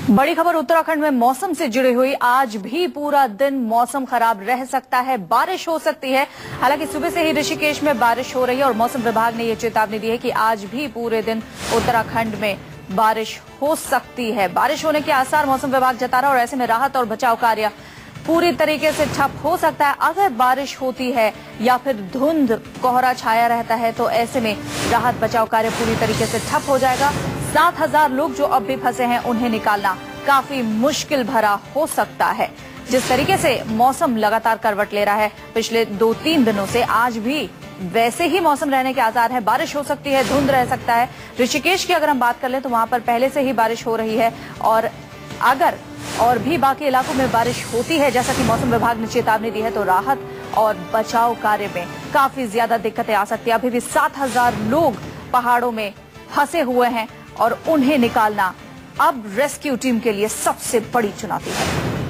बड़ी खबर उत्तराखंड में मौसम से जुड़ी हुई। आज भी पूरा दिन मौसम खराब रह सकता है, बारिश हो सकती है। हालांकि सुबह से ही ऋषिकेश में बारिश हो रही है और मौसम विभाग ने ये चेतावनी दी है कि आज भी पूरे दिन उत्तराखंड में बारिश हो सकती है। बारिश होने के आसार मौसम विभाग जता रहा है और ऐसे में राहत और बचाव कार्य पूरी तरीके से ठप हो सकता है। अगर बारिश होती है या फिर धुंध कोहरा छाया रहता है तो ऐसे में राहत बचाव कार्य पूरी तरीके से ठप हो जाएगा। 7,000 लोग जो अब भी फंसे हैं उन्हें निकालना काफी मुश्किल भरा हो सकता है। जिस तरीके से मौसम लगातार करवट ले रहा है पिछले 2-3 दिनों से, आज भी वैसे ही मौसम रहने के आसार है। बारिश हो सकती है, धुंध रह सकता है। ऋषिकेश की अगर हम बात कर लें तो वहां पर पहले से ही बारिश हो रही है और अगर और भी बाकी इलाकों में बारिश होती है जैसा कि मौसम विभाग ने चेतावनी दी है तो राहत और बचाव कार्य में काफी ज्यादा दिक्कतें आ सकती है। अभी भी 7,000 लोग पहाड़ों में फंसे हुए हैं और उन्हें निकालना अब रेस्क्यू टीम के लिए सबसे बड़ी चुनौती है।